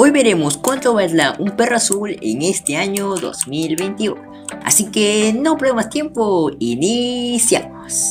Hoy veremos cuánto valdrá un perro azul en este año 2021. Así que no perdemos más tiempo, iniciamos.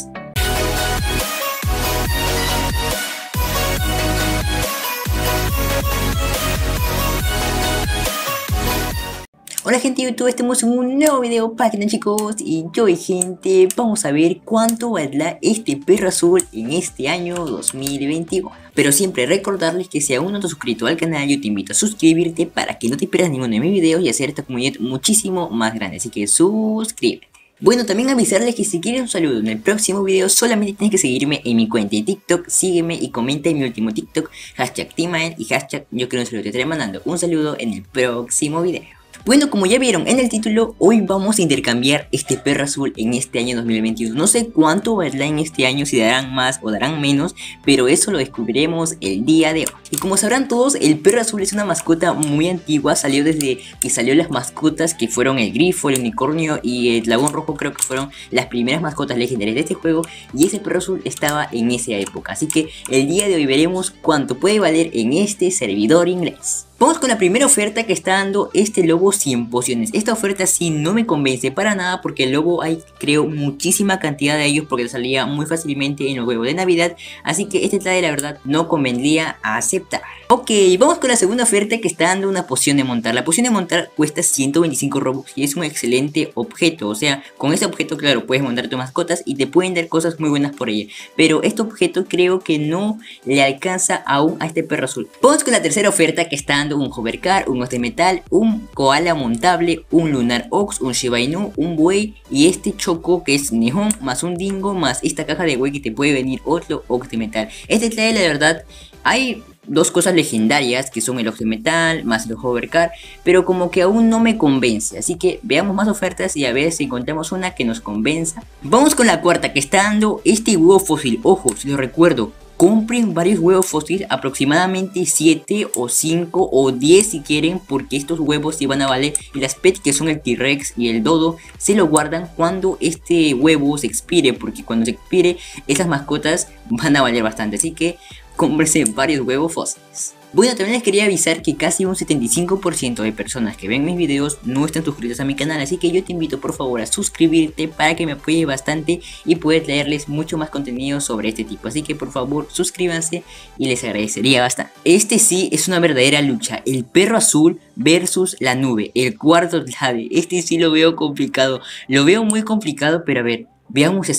Hola gente de YouTube, estamos en un nuevo video para que chicos, y yo gente, vamos a ver cuánto valdrá este perro azul en este año 2021. Pero siempre recordarles que si aún no te has suscrito al canal, yo te invito a suscribirte para que no te pierdas ninguno de mis videos y hacer esta comunidad muchísimo más grande, así que suscríbete. Bueno, también avisarles que si quieres un saludo en el próximo video, solamente tienes que seguirme en mi cuenta de TikTok, sígueme y comenta en mi último TikTok, hashtag Timael y hashtag yo quiero un saludo. Te estaré mandando un saludo en el próximo video. Bueno, como ya vieron en el título, hoy vamos a intercambiar este perro azul en este año 2021. No sé cuánto valdrá en este año, si darán más o darán menos, pero eso lo descubriremos el día de hoy. Y como sabrán todos, el perro azul es una mascota muy antigua, salió desde que salió las mascotas que fueron el grifo, el unicornio y el dragón rojo, creo que fueron las primeras mascotas legendarias de este juego, y ese perro azul estaba en esa época. Así que el día de hoy veremos cuánto puede valer en este servidor inglés. Vamos con la primera oferta que está dando este lobo 100 pociones. Esta oferta sí no me convence para nada porque el lobo hay creo muchísima cantidad de ellos porque salía muy fácilmente en los huevos de Navidad. Así que este traje la verdad no convendría a aceptar. Ok, vamos con la segunda oferta que está dando una poción de montar. La poción de montar cuesta 125 Robux y es un excelente objeto. O sea, con ese objeto claro puedes montar tus mascotas y te pueden dar cosas muy buenas por ella. Pero este objeto creo que no le alcanza aún a este perro azul. Vamos con la tercera oferta que está dando un hovercar, un os de metal, un koala montable, un lunar ox, un shiba inu, un buey y este choco que es Nihon más un dingo más esta caja de buey que te puede venir otro ox de metal. Este trae la verdad hay dos cosas legendarias que son el ox de metal más el hovercar, pero como que aún no me convence, así que veamos más ofertas y a ver si encontramos una que nos convenza. Vamos con la cuarta que está dando este huevo fósil. Ojo, si lo recuerdo, compren varios huevos fósiles, aproximadamente 7 o 5 o 10 si quieren, porque estos huevos sí van a valer. Y las pets que son el T-Rex y el Dodo se lo guardan cuando este huevo se expire, porque cuando se expire esas mascotas van a valer bastante, así que cómprense varios huevos fósiles. Bueno, también les quería avisar que casi un 75% de personas que ven mis videos no están suscritas a mi canal, así que yo te invito por favor a suscribirte para que me apoye bastante y poder traerles mucho más contenido sobre este tipo. Así que por favor suscríbanse y les agradecería bastante. Este sí es una verdadera lucha, el perro azul versus la nube, el cuarto clave. Este sí lo veo complicado, lo veo muy complicado, pero a ver. Veamos si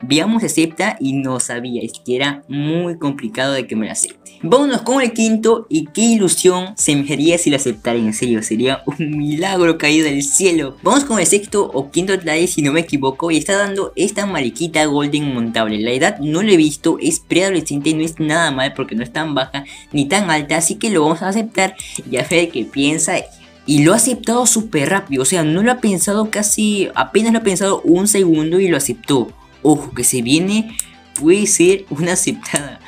acepta y no sabía, es que era muy complicado de que me lo acepte. Vámonos con el quinto y qué ilusión se me haría si lo aceptara, en serio, sería un milagro caído del cielo. Vamos con el sexto o quinto traje si no me equivoco y está dando esta mariquita golden montable. La edad no lo he visto, es preadolescente, no es nada mal porque no es tan baja ni tan alta, así que lo vamos a aceptar y a ver qué piensa ella. Y lo ha aceptado súper rápido, o sea, no lo ha pensado casi, apenas lo ha pensado un segundo y lo aceptó. Ojo, que se viene, puede ser una aceptada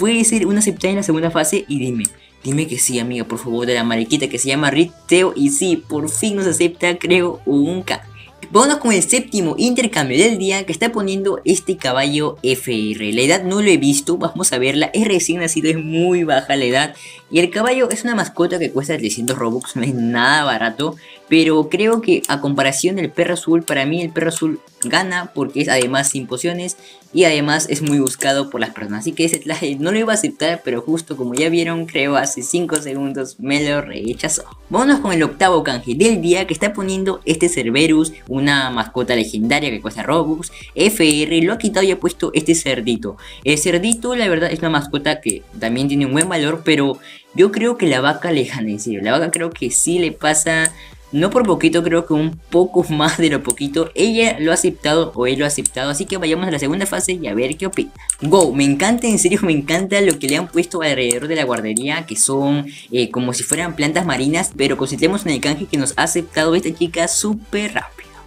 en la segunda fase y dime que sí, amiga, por favor, de la mariquita que se llama Riteo y sí, por fin nos acepta, creo, un K. Vámonos con el séptimo intercambio del día que está poniendo este caballo FR. La edad no lo he visto, vamos a verla, es recién nacido, es muy baja la edad. Y el caballo es una mascota que cuesta 300 Robux, no es nada barato. Pero creo que a comparación del perro azul, para mí el perro azul gana porque es además sin pociones y además es muy buscado por las personas. Así que ese traje no lo iba a aceptar, pero justo como ya vieron, creo hace 5 segundos me lo rechazó. Vámonos con el octavo canje del día que está poniendo este Cerberus, una mascota legendaria que cuesta Robux. FR lo ha quitado y ha puesto este cerdito. El cerdito la verdad es una mascota que también tiene un buen valor, pero yo creo que la vaca le gana, en serio. La vaca creo que sí le pasa. No por poquito, creo que un poco más de lo poquito. Ella lo ha aceptado o él lo ha aceptado. Así que vayamos a la segunda fase y a ver qué opina. Wow, me encanta, en serio me encanta lo que le han puesto alrededor de la guardería. Que son como si fueran plantas marinas. Pero concentremos en el canje que nos ha aceptado esta chica súper rápido.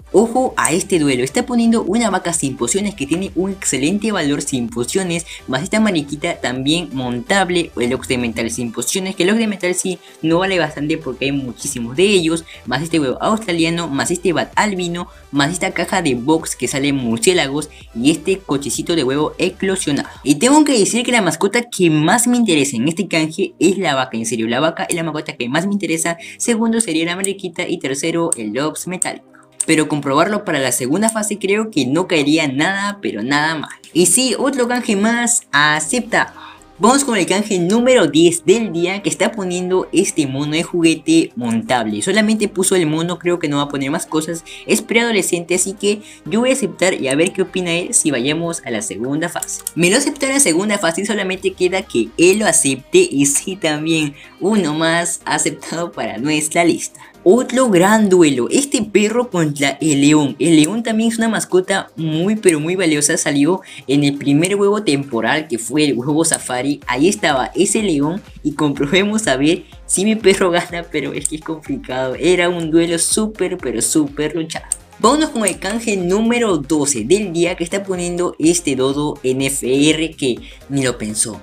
Ojo a este duelo, está poniendo una vaca sin pociones que tiene un excelente valor sin pociones, más esta mariquita también montable, el Ox de Metal sin pociones, que el Ox de Metal sí no vale bastante porque hay muchísimos de ellos, más este huevo australiano, más este bat albino, más esta caja de box que sale murciélagos y este cochecito de huevo eclosionado. Y tengo que decir que la mascota que más me interesa en este canje es la vaca, en serio, la vaca es la mascota que más me interesa, segundo sería la mariquita y tercero el Ox metálico. Pero comprobarlo para la segunda fase creo que no caería nada, pero nada mal. Y sí, otro canje más, acepta. Vamos con el canje número 10 del día, que está poniendo este mono de juguete montable. Solamente puso el mono, creo que no va a poner más cosas. Es preadolescente, así que yo voy a aceptar y a ver qué opina él si vayamos a la segunda fase. Me lo aceptó en la segunda fase y solamente queda que él lo acepte, y sí, también uno más aceptado para nuestra lista. Otro gran duelo, este perro contra el león. El león también es una mascota muy pero muy valiosa, salió en el primer huevo temporal que fue el huevo safari. Ahí estaba ese león y comprobemos a ver si mi perro gana, pero es que es complicado. Era un duelo súper pero súper luchado. Vámonos con el canje número 12 del día, que está poniendo este dodo NFR que ni lo pensó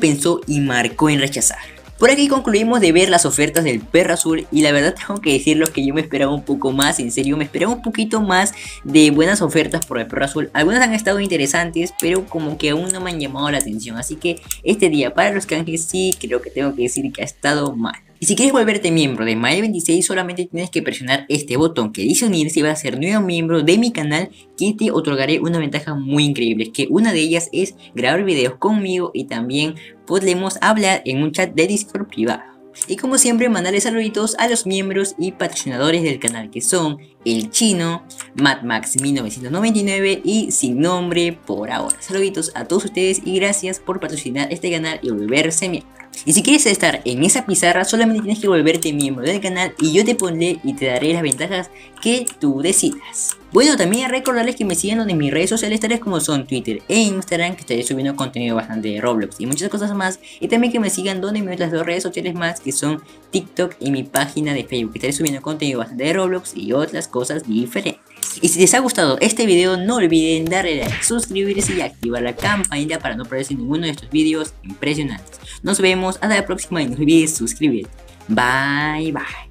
y marcó en rechazar. Por aquí concluimos de ver las ofertas del perro azul y la verdad tengo que decirlo que yo me esperaba un poco más, en serio me esperaba un poquito más de buenas ofertas por el perro azul. Algunas han estado interesantes, pero como que aún no me han llamado la atención, así que este día para los canjes sí creo que tengo que decir que ha estado mal. Y si quieres volverte miembro de Mael26 solamente tienes que presionar este botón que dice unirse y vas a ser nuevo miembro de mi canal, que te otorgaré una ventaja muy increíble, que una de ellas es grabar videos conmigo y también podremos hablar en un chat de Discord privado. Y como siempre mandaré saluditos a los miembros y patrocinadores del canal, que son el Chino, Mad Max 1999 y Sin Nombre por ahora. Saluditos a todos ustedes y gracias por patrocinar este canal y volverse miembro. Y si quieres estar en esa pizarra solamente tienes que volverte miembro del canal y yo te pondré y te daré las ventajas que tú decidas. Bueno, también recordarles que me sigan en mis redes sociales tales como son Twitter e Instagram, que estaré subiendo contenido bastante de Roblox y muchas cosas más. Y también que me sigan donde mis otras dos redes sociales más, que son TikTok y mi página de Facebook, que estaré subiendo contenido bastante de Roblox y otras cosas diferentes. Y si les ha gustado este video no olviden darle like, suscribirse y activar la campanita para no perderse ninguno de estos videos impresionantes. Nos vemos hasta la próxima y no olvides suscribirte. Bye bye.